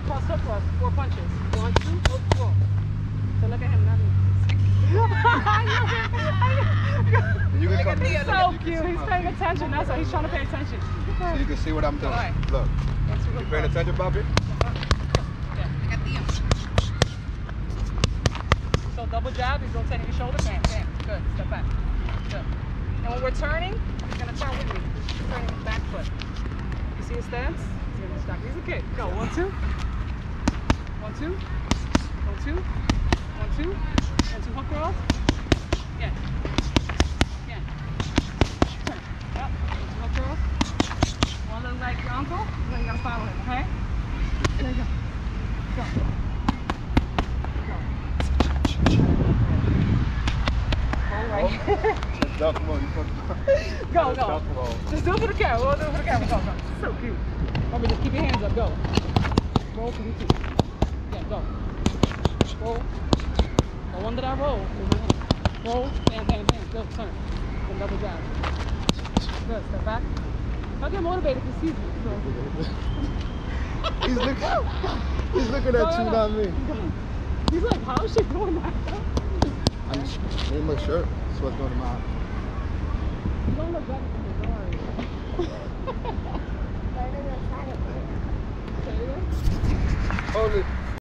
cross hook cross, 4 punches. 1, 2, hook, roll. So look at him, not me. You can come He's so cute. He's paying attention. That's why he's trying to pay attention. so you can see what I'm doing. Look. You paying attention, Bobby? So double jab, he's rotating your shoulder. Bam, bam. Good. Step back. Good. And when we're turning, he's going to turn with me. He's turning his back foot. You see his stance? He's going to stop. He's a kid. Go. 1, 2. 1, 2. 1, 2. 1, 2. 1, 2. Hook roll. Yeah. Yeah. Turn. Yep. 1, 2. Hook roll. One little leg your uncle. And then you got to follow him, okay? There you go. Go. Duck low. Go, go. Just do it for the camera. We'll do it for the camera. Go, go. So cute. Remember, just keep your hands up. Go. Roll for you too. Yeah, go. Roll. Go under that roll. Roll. Bam, bam, bam. Go, turn. Then double jab. Good. Step back. I'll get motivated if he sees me. So. He's looking at you, not me. He's like, how is she doing that? I'm just in my shirt. That's what's going on. You don't look better from the door. Hold it.